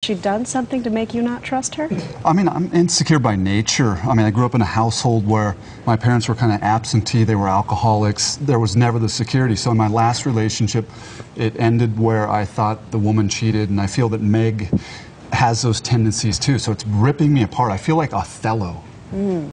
she done something to make you not trust her? I mean, I'm insecure by nature. I mean, I grew up in a household where my parents were kind of absentee. They were alcoholics. There was never the security. So in my last relationship, it ended where I thought the woman cheated, and I feel that Meg has those tendencies too. So it's ripping me apart. I feel like Othello.